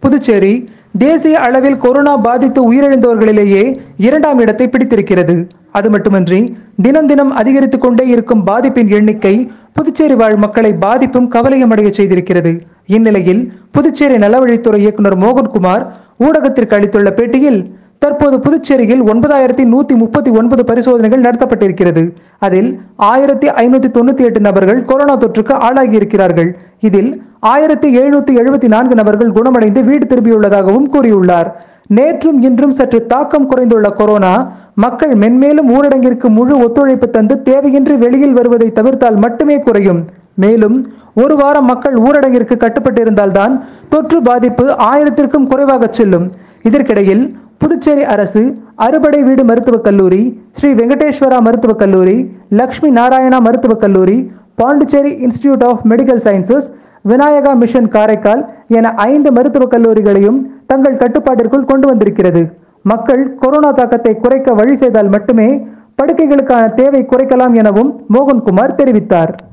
புதுச்சேரி தேசிய அளவில் கொரோனா பாதித்து உயிரிழந்தோர்களிலேயே 2ஆம் இடத்தை பிடித்திருக்கிறது. அது மட்டுமின்றி தினம் தினம் அதிகரித்துக் கொண்டே இருக்கும் பாதிப்பின் எண்ணிக்கை புதுச்சேரி வாழ் மக்களை பாதிப்பும் கவலையும் அடைய செய்திருக்கிறது. இந்நிலையில் புதுச்சேரி நலவழித்துறை இயக்குனர் மோகன்குமார் ஊடகத்திற்கு அளித்துள்ள பேட்டியில், தற்போது புதுச்சேரியில் 9139 பரிசோதனைகள் நடத்தப்பட்டிருக்கிறது. அதில் 1598 நபர்கள் கொரோனா தொற்றுக்கு ஆளாகி இருக்கிறார்கள். இதில் 1774 நபர்கள் குணமடைந்து வீடு திரும்பியுள்ளதாகவும் கூறியுள்ளார். நேற்றும் இன்றும் சற்று தாக்கம் குறைந்துள்ள கொரோனா மக்கள் மென்மேலும் ஊரடங்கிற்கு முழு ஒத்துழைப்பு தந்து தேவையின்றி வெளியில் வருவதை தவிர்த்தால் மட்டுமே குறையும். மேலும் ஒரு வாரம் மக்கள் ஊரடங்கிற்கு கட்டுப்பட்டிருந்தால்தான் தொற்று பாதிப்பு 1000க்கும் குறைவாக செல்லும். இதற்கிடையில் புதுச்சேரி அரசு அறுபடை வீடு மருத்துவக் கல்லூரி, ஸ்ரீ வெங்கடேஸ்வரா மருத்துவக் கல்லூரி, லட்சுமி நாராயணா மருத்துவக் கல்லூரி, Pondicherry institute of medical sciences, Vinayaka mission Karaikal என 5 மருத்துவக் கல்லூரிகளையும் தங்கள் கட்டுப்பாட்டிற்குள் கொண்டு வந்திருக்கிறது. மக்கள் கொரோனா தாக்கத்தை குறைக்க வழி செய்தால் மட்டுமே படுக்கைகளுக்கான தேவை குறைக்கலாம் எனவும் மோகன்குமார் தெரிவித்தார்.